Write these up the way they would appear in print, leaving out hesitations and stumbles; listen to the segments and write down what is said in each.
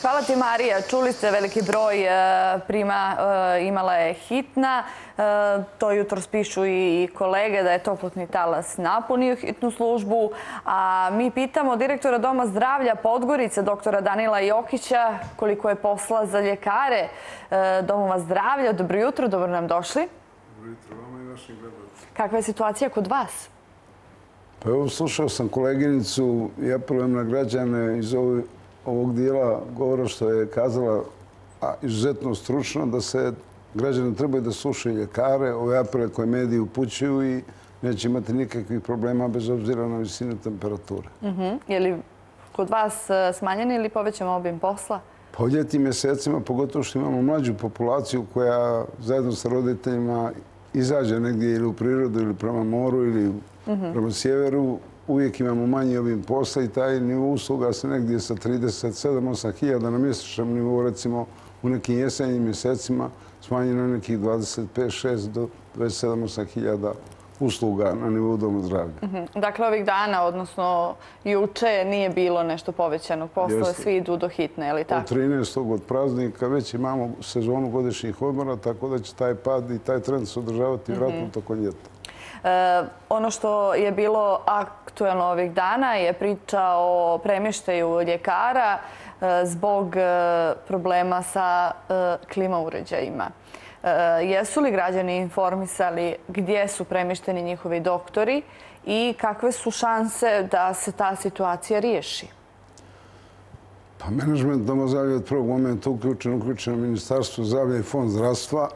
Hvala ti, Marija. Čuli ste, veliki broj prima imala je hitna. To jutro pišu i kolege da je toplotni talas napunio hitnu službu. A mi pitamo direktora Doma zdravlja Podgorice, doktora Danila Jokića, koliko je posla za ljekare domova zdravlja. Dobro jutro, dobro nam došli. Dobro jutro vama i vašim gledalcima. Kakva je situacija kod vas? Pa evo, slušao sam koleginicu i apelujem na građane iz ovog dijela govora što je kazala izuzetno stručno da se građani trebaju da slušaju ljekare, ove apele koje mediji upućuju i neće imati nikakvih problema bez obzira na visinu temperature. Je li kod vas smanjen ili povećan obim posla? Pa u ljetnim mjesecima, pogotovo što imamo mlađu populaciju koja zajedno sa roditeljima izađe negdje ili u prirodu ili prema moru ili prema sjeveru, uvijek imamo manji obim posla i taj nivo usluga se negdje sa 37-8 hiljada na mjesečnom nivou, recimo u nekim jesenjim mjesecima smanjeno je nekih 25-6 do 27-8 hiljada usluga na nivou doma zdravlja. Dakle, ovih dana, odnosno juče, nije bilo nešto povećanog posla, svi idu do hitne, je li tako? Od 13. od praznika već imamo sezonu godišnjih odmora, tako da će taj pad i taj trend se održavati vjerojatno tokom ljeta. Ono što je bilo aktuelno ovih dana je priča o premještaju ljekara zbog problema sa klima uređajima. Jesu li građani informisali gdje su premješteni njihovi doktori i kakve su šanse da se ta situacija riješi? Pa menadžment Doma zdravlja je od prvog momenta uključeno Ministarstvo zdravlja i Fond zdravstva.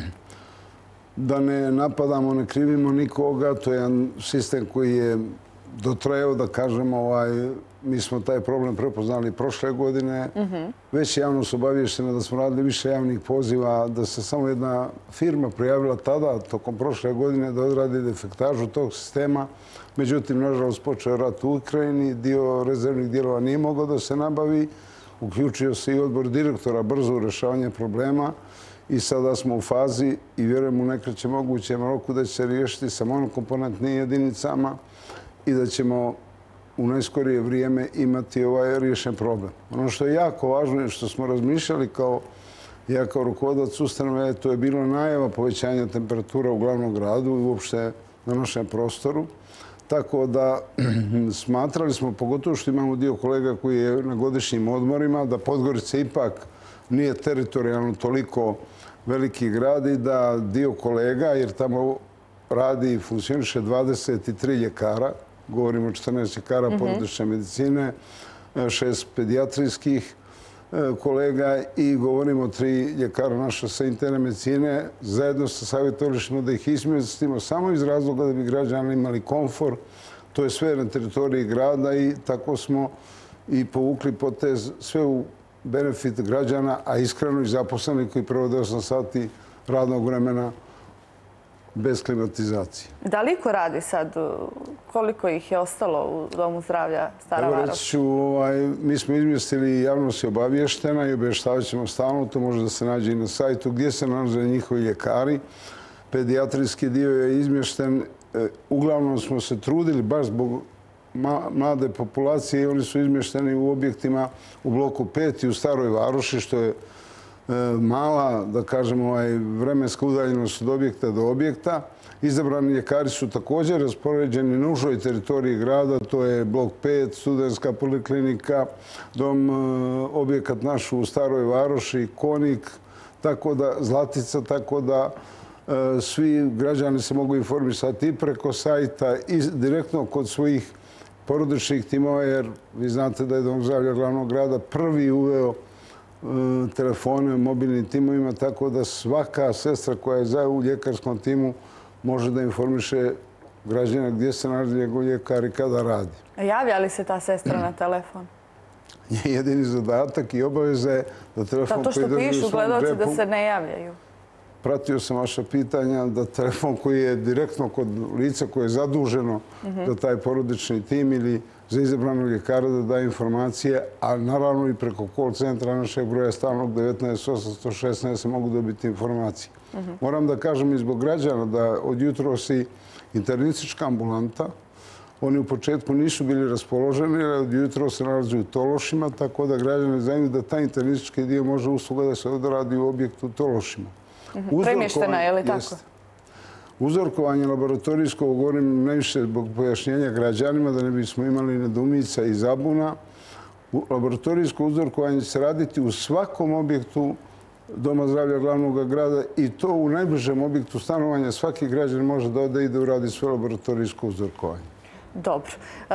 Da ne napadamo, ne krivimo nikoga, to je jedan sistem koji je dotrajao, da kažemo, mi smo taj problem prepoznali prošle godine. Već je javnost obavještena da smo radili više javnih poziva, da se samo jedna firma prijavila tada, tokom prošle godine, da odradi defektažu tog sistema. Međutim, nažalost, počeo je rat u Ukrajini, dio rezervnih dijelova nije mogao da se nabavi. Uključio se i odbor direktora brzo u rješavanje problema. I sada smo u fazi i vjerujem u najkraćem mogućem roku da će se riješiti sa monokomponentnim jedinicama i da ćemo u najskorije vrijeme imati ovaj riješen problem. Ono što je jako važno i što smo razmišljali kao rukovodilac ustanove, to je bilo najava povećanja temperatura u glavnom gradu i uopšte na našem prostoru. Tako da smatrali smo, pogotovo što imamo dio kolega koji je na godišnjim odmorima, da Podgorica ipak nije teritorijalno toliko veliki grad i da dio kolega, jer tamo radi i funkcioniše 23 ljekara, govorimo o 14 ljekara porodične medicine, 6 pedijatrijskih kolega i govorimo o 3 ljekara naša sa interne medicine. Zajedno sa savjetovali smo da ih izmjestimo samo iz razloga da bi građani imali komfor. To je sve na teritoriji grada i tako smo i povukli potez sve u benefit građana, a iskreno i zaposleni koji provode 8 sati radnog vremena bez klimatizacije. Da li ko radi sad? Koliko ih je ostalo u Domu zdravlja Stara Varoš? Reći ću, mi smo izmjestili, javnost je obavještena i obavještavat ćemo stalno, to može da se nađe i na sajtu, gdje se nalaze njihovi ljekari. Pedijatrijski dio je izmješten. Uglavnom smo se trudili baš zbog mlade populacije i oni su izmješteni u objektima u bloku 5 i u Staroj Varoši, što je mala, da kažemo, vremenska udaljenost od objekta do objekta. Izabrani ljekari su također raspoređeni na užoj teritoriji grada, to je blok 5, studentska poliklinika, dom, objekat naš u Staroj Varoši, Konik, tako da Zlatica, tako da svi građani se mogu informisati i preko sajta i direktno kod svojih porodičnih timova, jer vi znate da je Dom zdravlja glavnog grada prvi uveo telefone mobilnim timovima, tako da svaka sestra koja je u ljekarskom timu može da informiše građana gdje se nalazi njegov ljekar i kada radi. Javlja li se ta sestra na telefon? Jedini zadatak i obaveza je da telefon koji drži u svom džepu... Zato što pišu gledalci da se ne javljaju. Pratio sam vaša pitanja da telefon koji je direktno kod lica koje je zaduženo za taj porodični tim ili za izabranog ljekara da daje informacije, a naravno i preko call centra našeg broja stalnog 19 se mogu dobiti informacije. Moram da kažem i zbog građana da od jutros i internistička ambulanta Oni u početku nisu bili raspoloženi, jer od jutra se nalazi u Tološima, tako da građani znaju da taj internistički dio može usluga da se odradi u objektu u Tološima. Premještena je li tako? Uzorkovanje laboratorijsko, govorim najviše zbog pojašnjenja građanima, da ne bismo imali nedoumica i zabuna. Laboratorijsko uzorkovanje će se raditi u svakom objektu Doma zdravlja glavnog grada i to u najbližem objektu stanovanja. Svaki građan može da ode i da uradi svoje laboratorijsko uzorkovanje. Dobro.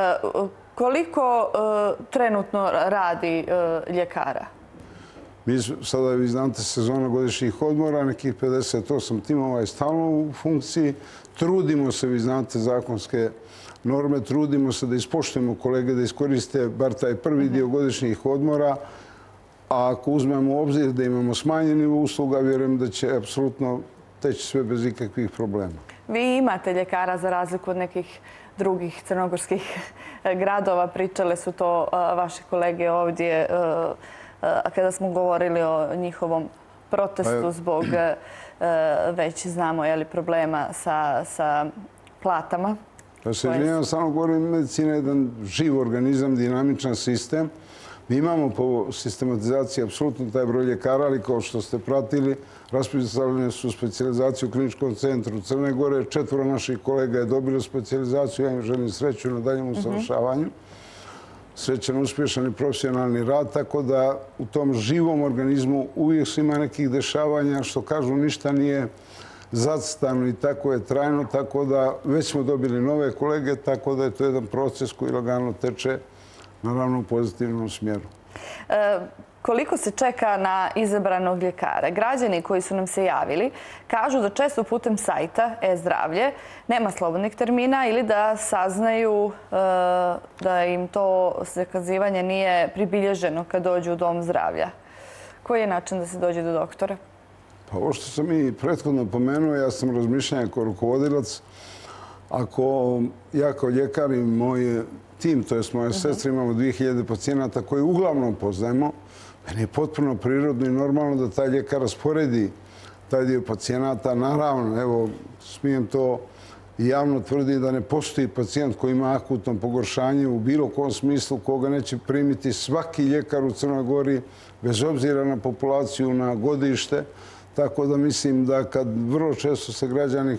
Koliko trenutno radi ljekara? Sada, vi znate, sezona godišnjih odmora, nekih 58 timova je stalno u funkciji. Trudimo se, vi znate, zakonske norme, trudimo se da ispoštujemo kolege da iskoriste bar taj prvi dio godišnjih odmora. A ako uzmemo u obzir da imamo smanjeni usluga, vjerujem da će apsolutno teći sve bez ikakvih problema. Vi imate ljekara za razliku od nekih drugih crnogorskih gradova. Pričale su to vaše kolege ovdje kada smo govorili o njihovom protestu zbog već znamo problema sa platama. Pa se izvinjavam, samo govorim, medicina je jedan živ organizam, dinamičan sistem. Mi imamo po sistematizaciji apsolutno taj broj ljekara, ali kao što ste pratili, raspisali su specijalizaciju u Kliničkom centru Crne Gore. 4 naših kolega je dobilo specijalizaciju. Ja im želim sreću na daljem usavršavanju. Srećan, uspješan i profesionalni rad, tako da u tom živom organizmu uvijek ima nekih dešavanja, što kažu ništa nije zacrtano i tako je trajno, tako da već smo dobili nove kolege, tako da je to jedan proces koji lagano teče, naravno u pozitivnom smjeru. Koliko se čeka na izabranog ljekara? Građani koji su nam se javili kažu da često putem sajta e-zdravlje nema slobodnih termina ili da saznaju da im to zakazivanje nije pribilježeno kad dođu u dom zdravlja. Koji je način da se dođe do doktora? Pa ovo što sam i prethodno pomenuo, ja sam razmišljanja kao rukovodilac. Ako ja kao ljekar i moj tim, to je moje sestre, imamo 2000 pacijenata koji uglavnom poznajemo, meni je potpuno prirodno i normalno da taj ljekar rasporedi taj dio pacijenata. Naravno, evo, smijem to i javno tvrdi da ne postoji pacijent koji ima akutno pogoršanje u bilo kom smislu koga neće primiti svaki ljekar u Crnoj Gori, bez obzira na populaciju, na godište. Tako da mislim da kad vrlo često se građani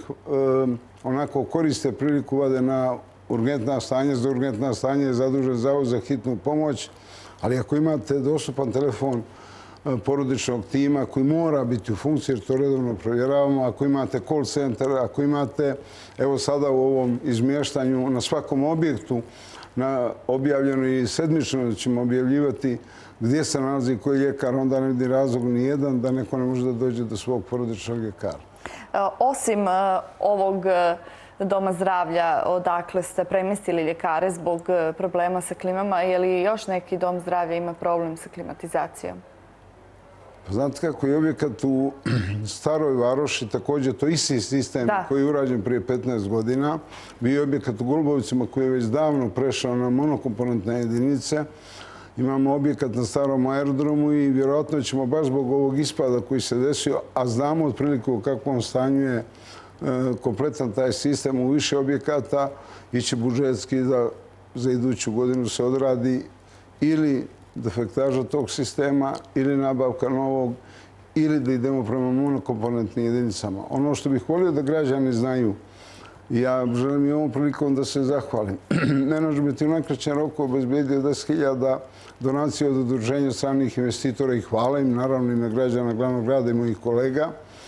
onako koriste priliku vade na urgentna stanja, za urgentna stanja je zadužen Zavod za hitnu pomoć, ali ako imate dostupan telefon porodičnog tima koji mora biti u funkciji, jer to redovno provjeravamo, ako imate call center, ako imate, evo sada u ovom izmještanju na svakom objektu, objavljeno i sedmično da ćemo objavljivati gdje se nalazi koji ljekar, onda ne vidi razlog ni jedan da neko ne može da dođe do svog porodičnog ljekara. Osim ovog doma zdravlja, odakle ste premjestili ljekare zbog problema sa klimama, je li još neki dom zdravlja ima problem sa klimatizacijom? Znate kako je objekat u Staroj Varoši, također to isti sistem koji je urađen prije 15 godina. Bio je objekat u Golubovicima koji je već davno prešao na monokomponentne jedinice. Imamo objekat na starom aerodromu i vjerojatno ćemo baš zbog ovog ispada koji se desio, a znamo otprilike u kakvom stanju je kompletan taj sistem u više objekata, ići budžetski da za iduću godinu se odradi ili defektaža tog sistema ili nabavka novog ili da idemo prema monokomponentnim jedinicama. Ono što bih volio da građani znaju, ja želim i ovom prilikom da se zahvalim. Menadžment je u najkraćem roku obezbedio 10.000 donacija od udruženja stranih investitora i hvala im, naravno ime građana glavnog grada i mojih kolega.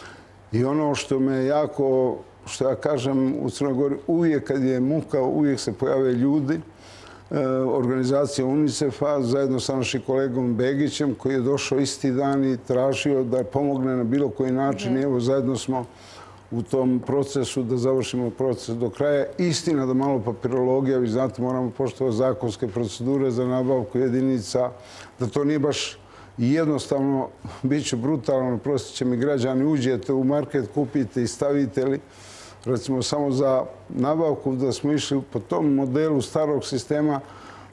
I ono što me jako, što ja kažem u Crnoj Gori, uvijek kad je muka, uvijek se pojave ljudi. Organizacija UNICEF-a zajedno sa našim kolegom Begićem koji je došao isti dan i tražio da pomogne na bilo koji način. Evo, zajedno smo u tom procesu da završimo proces do kraja. Istina da malo papirologija, vi znate, moramo poštovati zakonske procedure za nabavku jedinica, da to nije baš jednostavno, bit će brutalno, prostit će mi građani, uđete u market, kupite i stavite li. Recimo, samo za nabavku da smo išli po tom modelu starog sistema,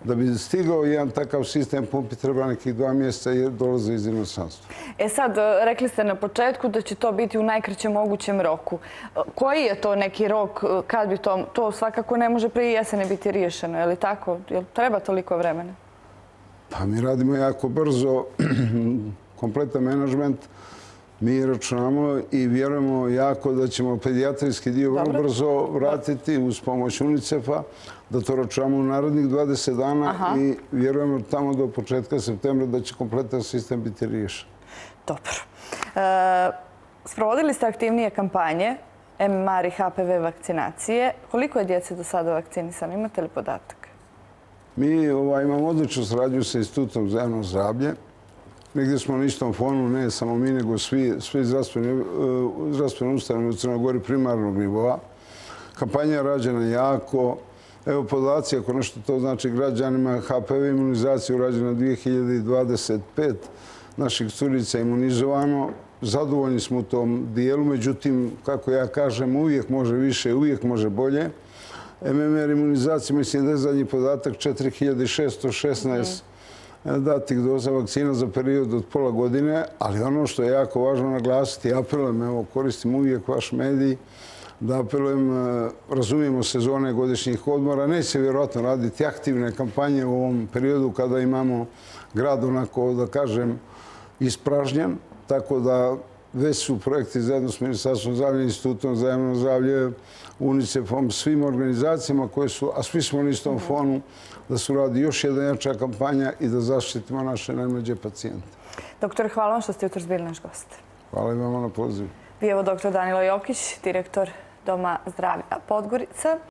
Da bi stigao jedan takav sistem pumpi treba nekih 2 mjeseca jer dolaze iz inostranstva. Sad, rekli ste na početku da će to biti u najkraćem mogućem roku. Koji je to neki rok kad bi to svakako ne može prije jesene biti riješeno, je li tako? Jel treba toliko vremena? Pa mi radimo jako brzo, kompletan menadžment. Mi računamo i vjerujemo jako da ćemo pedijatrijski dio vrlo brzo vratiti uz pomoć UNICEF-a, da to računamo u narednih 20 dana i vjerujemo tamo do početka septembra da će kompletan sistem biti riješen. Dobro. Sprovodili ste aktivnije kampanje MMR i HPV vakcinacije. Koliko je djece do sada vakcinisano? Imate li podatak? Mi imamo odličnu saradnju sa Institutom za javno zdravlje. Negdje smo na istom fonu, ne samo mi, nego svi zdravstveni ustanove u Crnoj Gori primarnog nivoa. Kampanja je rađena jako. Evo podaci, ako nešto to znači građanima, HPV imunizacija urađena 2025. Naših curica je imunizovano. Zadovoljni smo u tom dijelu, međutim, kako ja kažem, uvijek može više, uvijek može bolje. MMR imunizacija, mislim da je zadnji podatak 4616 datih doza vakcina za period od pola godine, ali ono što je jako važno naglasiti, apelujem, evo koristim uvijek vaš medij, da apelujem, razumijemo sezone godišnjih odmora, neće vjerojatno raditi aktivne kampanje u ovom periodu kada imamo grad onako, da kažem, ispražnjen, tako da već su projekti zajedno s Ministarstvom zdravlja, Institutom za javno zdravlje, UNICEF-om, svim organizacijama koje su, a svi smo na istom fonu, da se uradi još jedna jača kampanja i da zaštitimo naše najmlađe pacijente. Doktore, hvala vam što ste jutros bili naš gost. Hvala i vama na pozivu. Bio je doktor Danilo Jokić, direktor Doma zdravlja Podgorica.